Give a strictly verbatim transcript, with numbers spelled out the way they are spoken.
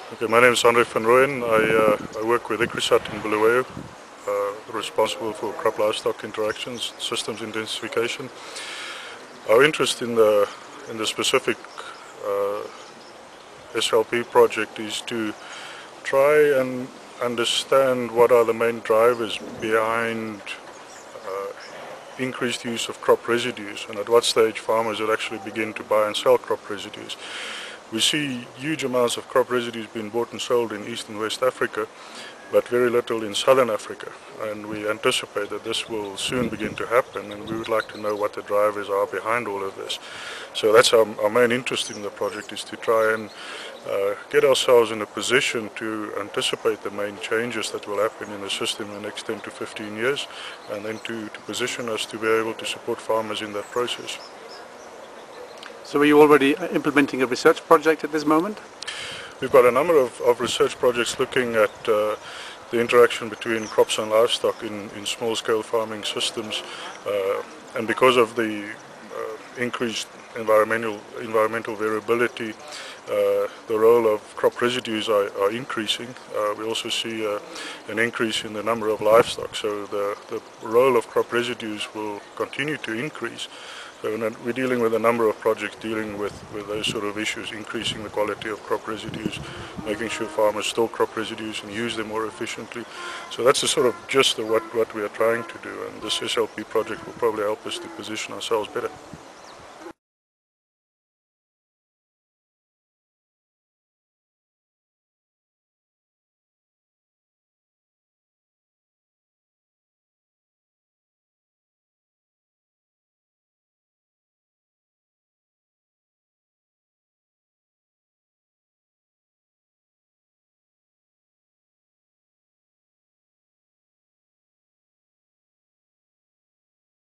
Okay, my name is Andre van Rooyen. I, uh, I work with ICRISAT in Bulawayo, uh, responsible for crop livestock interactions, systems intensification. Our interest in the in the specific uh, S L P project is to try and understand what are the main drivers behind uh, increased use of crop residues, and at what stage farmers would actually begin to buy and sell crop residues. We see huge amounts of crop residues being bought and sold in East and West Africa, but very little in Southern Africa. And we anticipate that this will soon begin to happen, and we would like to know what the drivers are behind all of this. So that's our, our main interest in the project, is to try and uh, get ourselves in a position to anticipate the main changes that will happen in the system in the next ten to fifteen years, and then to, to position us to be able to support farmers in that process. So are you already implementing a research project at this moment? We've got a number of, of research projects looking at uh, the interaction between crops and livestock in, in small-scale farming systems, uh, and because of the uh, increased environmental environmental variability, uh, the role of crop residues are, are increasing. Uh, we also see uh, an increase in the number of livestock, so the, the role of crop residues will continue to increase. So we're dealing with a number of projects dealing with, with those sort of issues, increasing the quality of crop residues, making sure farmers store crop residues and use them more efficiently. So that's the sort of gist of what, what we are trying to do, and this S L P project will probably help us to position ourselves better.